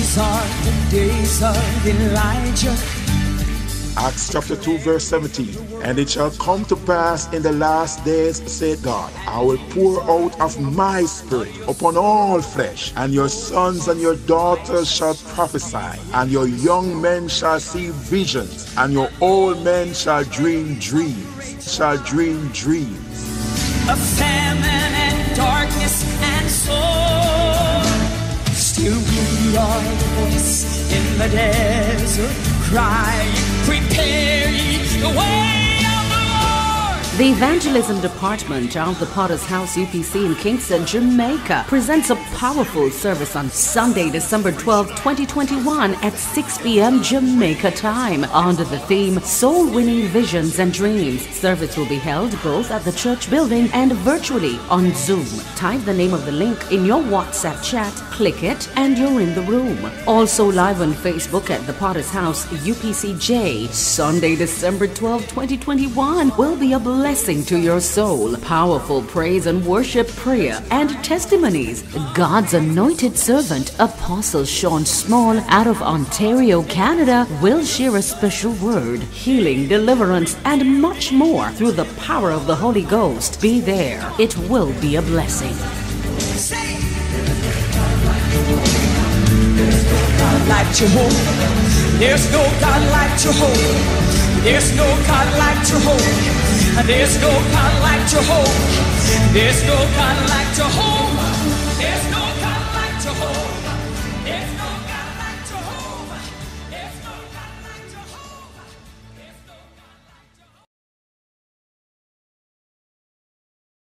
These are the days of Elijah. Acts chapter 2 verse 17. And it shall come to pass in the last days, said God, I will pour out of my spirit upon all flesh, and your sons and your daughters shall prophesy, and your young men shall see visions, and your old men shall dream dreams. Of famine and darkness and sorrow. Still we are the voice in the desert, crying, prepare ye the way of the Lord. The Evangelism Department of the Potter's House UPC in Kingston, Jamaica presents a powerful service on Sunday, December 12, 2021 at 6 p.m. Jamaica time under the theme Soul Winning Visions and Dreams. Service will be held both at the church building and virtually on Zoom. Type the name of the link in your WhatsApp chat, click it, and you're in the room. Also live on Facebook at the Potter's House UPCJ. Sunday, December 12, 2021 will be a blessing to your soul. Powerful praise and worship, prayer, and testimonies. God's anointed servant, Apostle Sean Small, out of Ontario, Canada, will share a special word, healing, deliverance, and much more through the power of the Holy Ghost. Be there. It will be a blessing. Like Jehovah, there's no God like Jehovah. There's no God like Jehovah. There's no God like Jehovah. There's no God like Jehovah. There's no